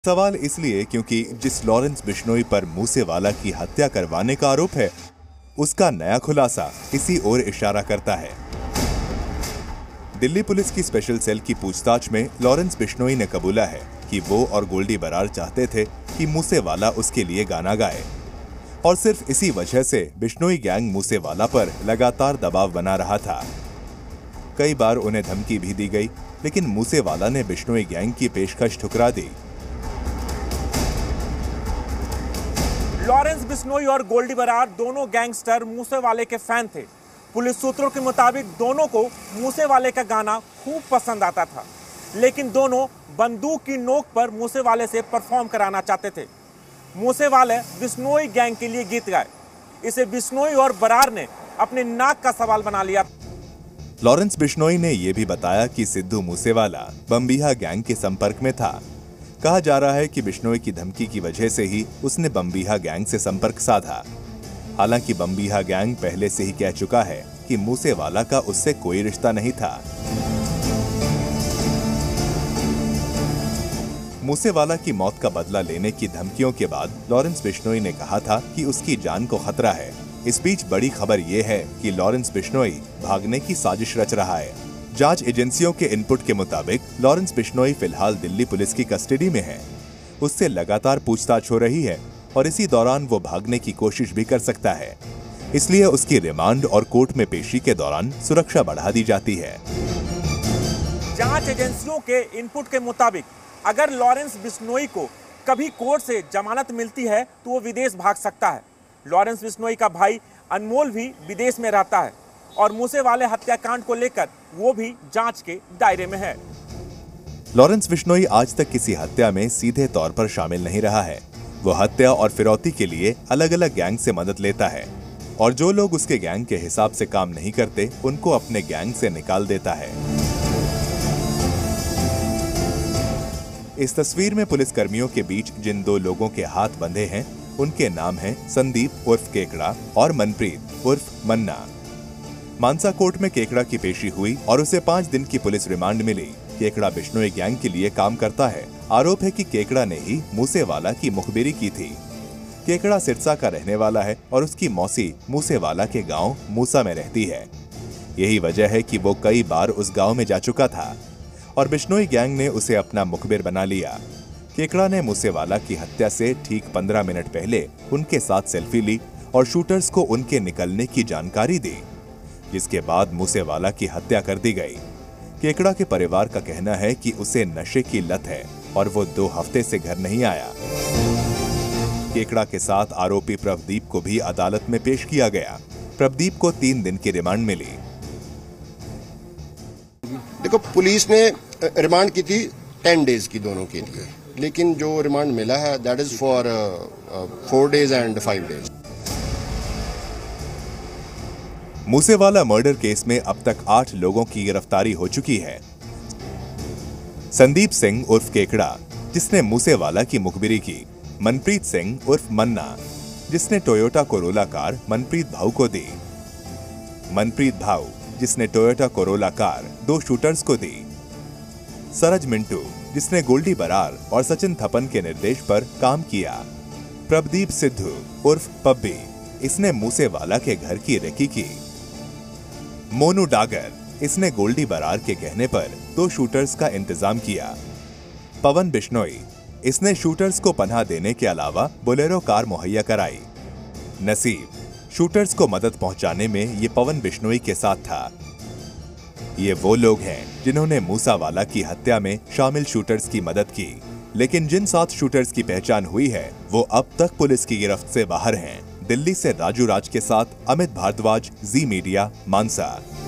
सवाल इसलिए क्योंकि जिस लॉरेंस बिश्नोई पर मूसेवाला की हत्या करवाने का आरोप है, उसका नया खुलासा इसी ओर इशारा करता है। दिल्ली पुलिस की स्पेशल सेल की पूछताछ में लॉरेंस बिश्नोई ने कबूला है कि वो और गोल्डी बरार चाहते थे कि मूसेवाला उसके लिए गाना गाए, और सिर्फ इसी वजह से बिश्नोई गैंग मूसेवाला पर लगातार दबाव बना रहा था। कई बार उन्हें धमकी भी दी गई, लेकिन मूसेवाला ने बिश्नोई गैंग की पेशकश ठुकरा दी। लॉरेंस बिश्नोई और गोल्डी बरार दोनों गैंगस्टर मूसेवाले के फैन थे। पुलिस सूत्रों के मुताबिक दोनों को मूसेवाले का गाना खूब पसंद आता था, लेकिन दोनों बंदूक की नोक पर मूसेवाले से परफॉर्म कराना चाहते थे। मूसेवाले बिश्नोई गैंग के लिए गीत गाए। इसे बिश्नोई और बरार ने अपने नाक का सवाल बना लिया। लॉरेंस बिश्नोई ने यह भी बताया कि सिद्धू मूसेवाला बम्बीहा गैंग के संपर्क में था। कहा जा रहा है कि बिश्नोई की धमकी की वजह से ही उसने बम्बीहा गैंग से संपर्क साधा। हालांकि बम्बीहा गैंग पहले से ही कह चुका है कि मूसेवाला का उससे कोई रिश्ता नहीं था। मूसेवाला की मौत का बदला लेने की धमकियों के बाद लॉरेंस बिश्नोई ने कहा था कि उसकी जान को खतरा है। इस बीच बड़ी खबर यह है कि लॉरेंस बिश्नोई भागने की साजिश रच रहा है। जांच एजेंसियों के इनपुट के मुताबिक लॉरेंस बिश्नोई फिलहाल दिल्ली पुलिस की कस्टडी में है। उससे लगातार पूछताछ हो रही है और इसी दौरान वो भागने की कोशिश भी कर सकता है। इसलिए उसकी रिमांड और कोर्ट में पेशी के दौरान सुरक्षा बढ़ा दी जाती है। जांच एजेंसियों के इनपुट के मुताबिक अगर लॉरेंस बिश्नोई को कभी कोर्ट से जमानत मिलती है तो वो विदेश भाग सकता है। लॉरेंस बिश्नोई का भाई अनमोल भी विदेश में रहता है और मूसेवाले हत्याकांड को लेकर वो भी जांच के दायरे में है। लॉरेंस बिश्नोई आज तक किसी हत्या में सीधे तौर पर शामिल नहीं रहा है। वो हत्या और फिरौती के लिए अलग अलग गैंग से मदद लेता है और जो लोग उसके गैंग के हिसाब से काम नहीं करते उनको अपने गैंग से निकाल देता है। इस तस्वीर में पुलिस कर्मियों के बीच जिन दो लोगों के हाथ बंधे हैं उनके नाम हैं संदीप उर्फ केकड़ा और मनप्रीत उर्फ मन्ना। मानसा कोर्ट में केकड़ा की पेशी हुई और उसे 5 दिन की पुलिस रिमांड मिली। केकड़ा बिश्नोई गैंग के लिए काम करता है। आरोप है कि केकड़ा ने ही मूसेवाला की मुखबिरी की थी। केकड़ा सिरसा का रहने वाला है और उसकी मौसी मूसेवाला के गांव मूसा में रहती है। यही वजह है कि वो कई बार उस गांव में जा चुका था और बिश्नोई गैंग ने उसे अपना मुखबिर बना लिया। केकड़ा ने मूसेवाला की हत्या से ठीक 15 मिनट पहले उनके साथ सेल्फी ली और शूटर्स को उनके निकलने की जानकारी दी, जिसके बाद मूसेवाला की हत्या कर दी गई। केकड़ा के परिवार का कहना है कि उसे नशे की लत है और वो 2 हफ्ते से घर नहीं आया। केकड़ा के साथ आरोपी प्रभदीप को भी अदालत में पेश किया गया। प्रभदीप को 3 दिन की रिमांड मिली। देखो, पुलिस ने रिमांड की थी 10 डेज की दोनों के लिए, लेकिन जो रिमांड मिला है that is for 4 days and 5 days. Moosewala murder case में अब तक 8 लोगों की गिरफ्तारी हो चुकी है। संदीप सिंह उर्फ केकड़ा, जिसने मूसेवाला की मुखबिरी की। मनप्रीत सिंह उर्फ मन्ना, जिसने टोयोटा कोरोला कार मनप्रीत भाऊ को दी। मनप्रीत भाऊ, जिसने टोयोटा कोरोला कार 2 शूटर्स को दी। सरज मिंटू, जिसने गोल्डी बरार और सचिन थपन के निर्देश पर काम किया। प्रभदीप सिद्धू उर्फ पब्बी, इसने मूसेवाला के घर की रेकी की। मोनू डागर, इसने गोल्डी बरार के कहने पर 2 शूटर्स का इंतजाम किया। पवन बिश्नोई, इसने शूटर्स को पनाह देने के अलावा बोलेरो कार मुहैया कराई। नसीब, शूटर्स को मदद पहुंचाने में ये पवन बिश्नोई के साथ था। ये वो लोग हैं जिन्होंने मूसावाला की हत्या में शामिल शूटर्स की मदद की, लेकिन जिन 7 शूटर्स की पहचान हुई है वो अब तक पुलिस की गिरफ्त से बाहर हैं। दिल्ली से राजू राज के साथ अमित भारद्वाज, जी मीडिया, मानसा।